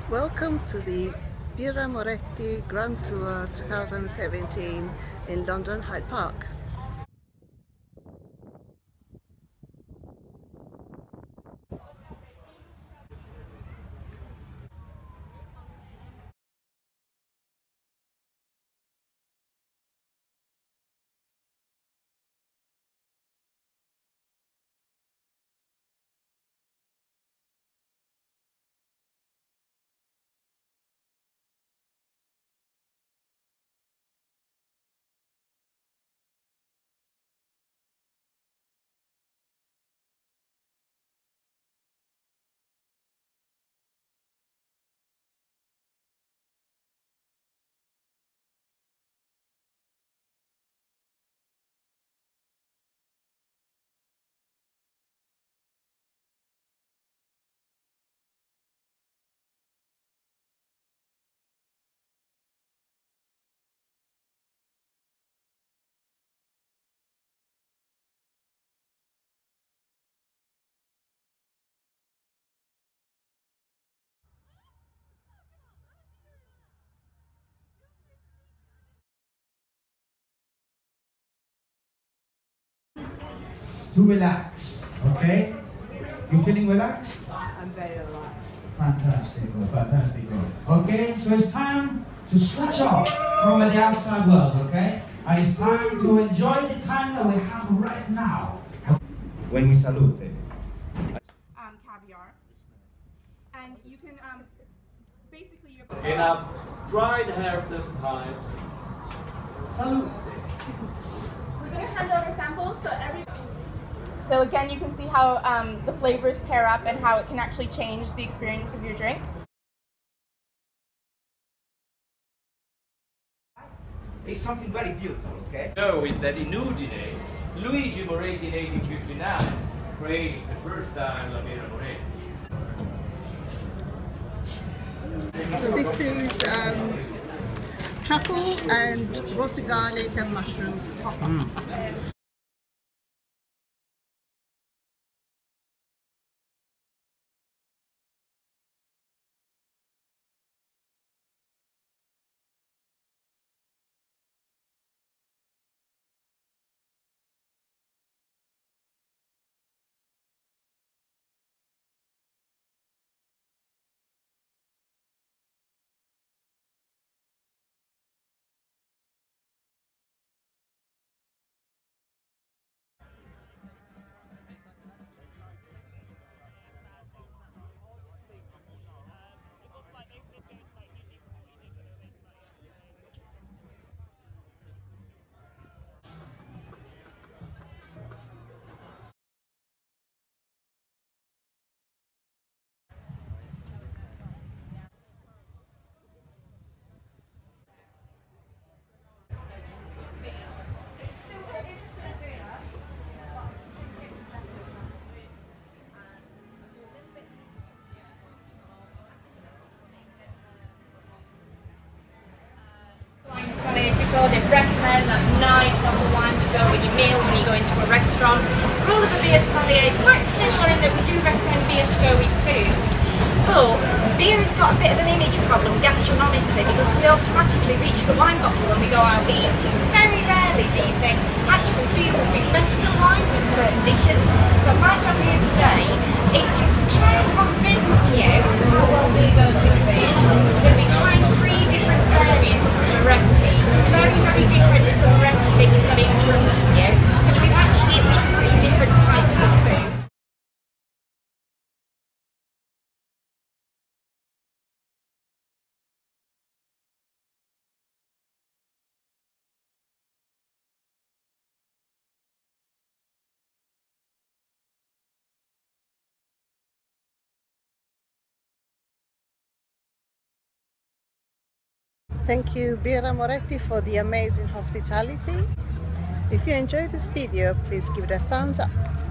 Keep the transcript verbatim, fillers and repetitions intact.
Welcome to the Birra Moretti Gran Tour twenty seventeen in London Hyde Park. To relax, okay? You feeling relaxed? I'm very relaxed. Fantastic, fantastic. Okay, so it's time to switch off from the outside world, okay? And it's time to enjoy the time that we have right now. When we salute it. Um, caviar. And you can, um, basically you're... Enough dried herbs and thyme. Salute. We're going to hand over samples, so every... So again, you can see how um, the flavors pair up and how it can actually change the experience of your drink. It's something very beautiful, okay? So is that inugine, Luigi Moretti in eighteen fifty-nine created the first time La Birra Moretti. So this is um, truffle and roasted garlic and mushrooms. Mm. They recommend that nice bottle of wine to go with your meal when you go into a restaurant. The rule of the beer sommelier is quite similar in that we do recommend beers to go with food. But beer has got a bit of an image problem gastronomically because we automatically reach the wine bottle when we go out eating. Very rarely do you think, actually beer would be better than wine with certain dishes. So my job here today is to try and convince you how well beer goes with food. We're going to be trying three different variants of Moretti. Very, very different to the Moretti that you've got in front of you. We're going to be matching it with three different types of food. Thank you Birra Moretti for the amazing hospitality. If you enjoyed this video, please give it a thumbs up.